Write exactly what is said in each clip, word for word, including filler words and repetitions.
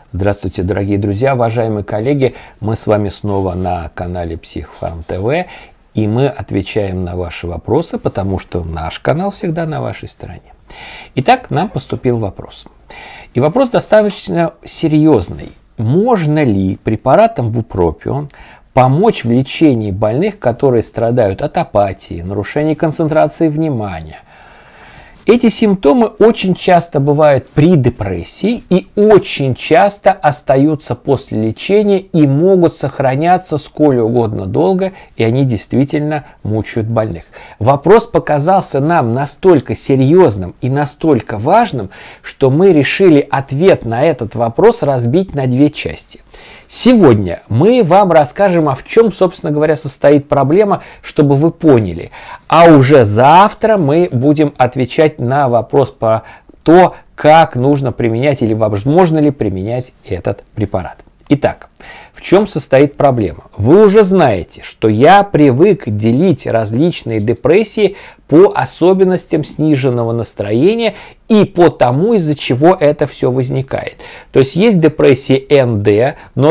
Здравствуйте, дорогие друзья, уважаемые коллеги. Мы с вами снова на канале Психфарм ТВ, и мы отвечаем на ваши вопросы, потому что наш канал всегда на вашей стороне. Итак, нам поступил вопрос. И вопрос достаточно серьезный. Можно ли препаратом бупропион помочь в лечении больных, которые страдают от апатии, нарушения концентрации внимания? Эти симптомы очень часто бывают при депрессии и очень часто остаются после лечения и могут сохраняться сколь угодно долго, и они действительно мучают больных. Вопрос показался нам настолько серьезным и настолько важным, что мы решили ответ на этот вопрос разбить на две части. Сегодня мы вам расскажем, а в чем, собственно говоря, состоит проблема, чтобы вы поняли. А уже завтра мы будем отвечать на вопрос по то, как нужно применять или возможно ли применять этот препарат. Итак, в чем состоит проблема? Вы уже знаете, что я привык делить различные депрессии по особенностям сниженного настроения и по тому, из-за чего это все возникает. То есть есть депрессия эн дэ,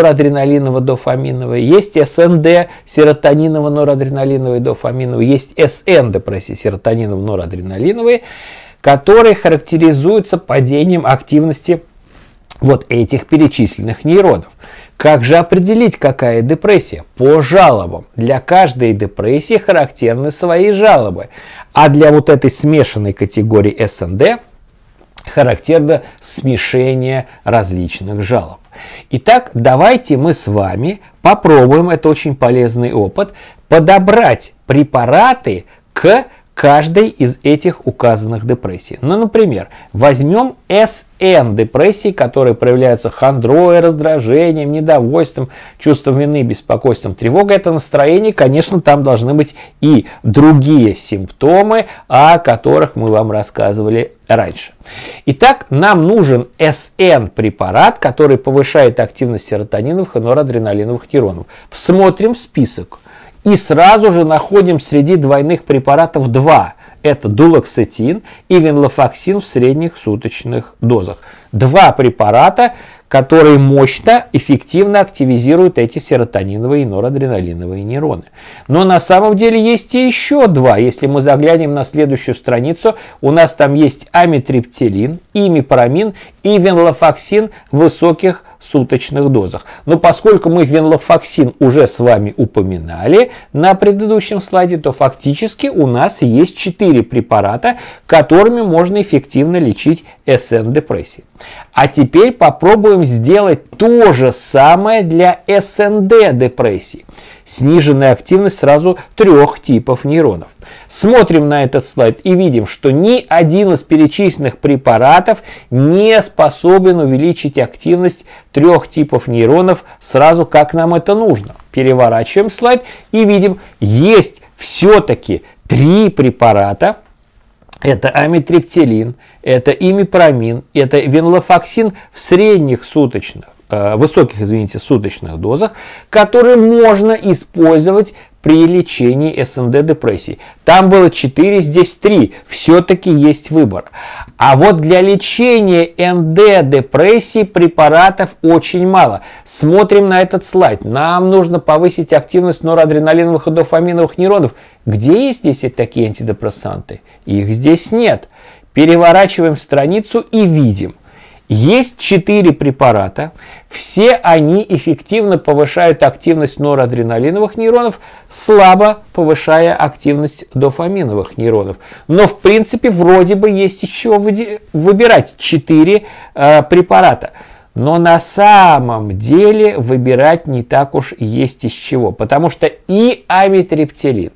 норадреналиново-дофаминовая, есть эс эн дэ, серотониново-норадреналиновая, дофаминовая, есть эс эн депрессия, серотониново-норадреналиновая, которые характеризуются падением активности вот этих перечисленных нейронов. Как же определить, какая депрессия? По жалобам. Для каждой депрессии характерны свои жалобы. А для вот этой смешанной категории эс эн дэ характерно смешение различных жалоб. Итак, давайте мы с вами попробуем, это очень полезный опыт, подобрать препараты к каждой из этих указанных депрессий. Ну, например, возьмем эс эн депрессии, которые проявляются хандрой, раздражением, недовольством, чувством вины, беспокойством, тревогой. Это настроение, конечно, там должны быть и другие симптомы, о которых мы вам рассказывали раньше. Итак, нам нужен эс эн препарат, который повышает активность серотониновых и норадреналиновых нейронов. Смотрим в список. И сразу же находим среди двойных препаратов два. Это дулоксетин и венлофоксин в средних суточных дозах. Два препарата, которые мощно, эффективно активизируют эти серотониновые и норадреналиновые нейроны. Но на самом деле есть и еще два. Если мы заглянем на следующую страницу, у нас там есть амитриптилин, имипромин и венлофоксин в высоких суточных дозах. Но поскольку мы венлофоксин уже с вами упоминали на предыдущем слайде, то фактически у нас есть четыре препарата, которыми можно эффективно лечить эс эн депрессии. А теперь попробуем сделать то же самое для эс эн дэ депрессии. Сниженная активность сразу трех типов нейронов. Смотрим на этот слайд и видим, что ни один из перечисленных препаратов не способен увеличить активность трех типов нейронов сразу, как нам это нужно. Переворачиваем слайд и видим, есть все-таки три препарата. Это амитриптилин, это имипромин, это венлофоксин в средних суточных, э, высоких, извините, суточных дозах, которые можно использовать при лечении эс эн дэ депрессии. Там было четыре, здесь три. Все-таки есть выбор. А вот для лечения эн дэ депрессии препаратов очень мало. Смотрим на этот слайд. Нам нужно повысить активность норадреналиновых и дофаминовых нейронов. Где есть здесь такие антидепрессанты? Их здесь нет. Переворачиваем страницу и видим. Есть четыре препарата, все они эффективно повышают активность норадреналиновых нейронов, слабо повышая активность дофаминовых нейронов. Но в принципе вроде бы есть из чего выбирать. четыре э, препарата. Но на самом деле выбирать не так уж есть из чего, потому что и амитриптилин,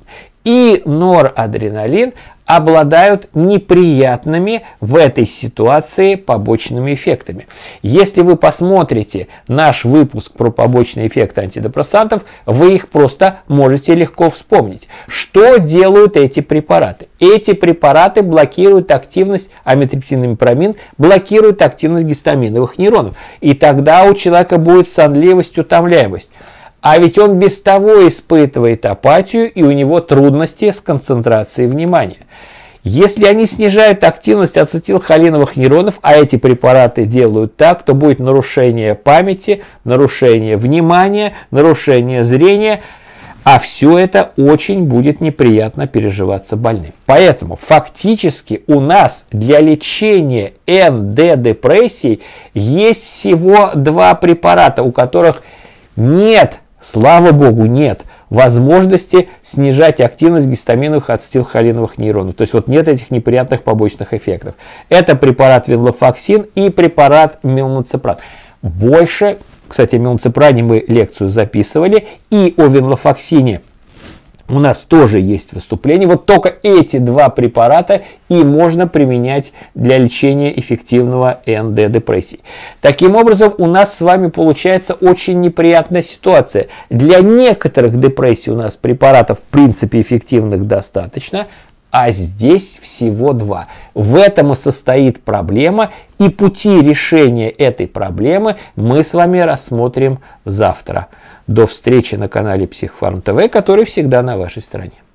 и норадреналин обладают неприятными в этой ситуации побочными эффектами. Если вы посмотрите наш выпуск про побочные эффекты антидепрессантов, вы их просто можете легко вспомнить. Что делают эти препараты? Эти препараты блокируют активность, амитриптилин, имипромин, блокируют активность гистаминовых нейронов. И тогда у человека будет сонливость, утомляемость. А ведь он без того испытывает апатию, и у него трудности с концентрацией внимания. Если они снижают активность ацетилхолиновых нейронов, а эти препараты делают так, то будет нарушение памяти, нарушение внимания, нарушение зрения, а все это очень будет неприятно переживаться больным. Поэтому фактически у нас для лечения эн дэ-депрессий есть всего два препарата, у которых нет, слава богу, нет возможности снижать активность гистаминовых ацетилхолиновых нейронов. То есть вот нет этих неприятных побочных эффектов. Это препарат венлофоксин и препарат мелноцепрат. Больше, кстати, о мелноцепране мы лекцию записывали, и о венлофоксине у нас тоже есть выступление. Вот только эти два препарата и можно применять для лечения эффективного эн дэ-депрессии. Таким образом, у нас с вами получается очень неприятная ситуация. Для некоторых депрессий у нас препаратов в принципе эффективных достаточно, а здесь всего два. В этом и состоит проблема, и пути решения этой проблемы мы с вами рассмотрим завтра. До встречи на канале Психфарм ТВ, который всегда на вашей стороне.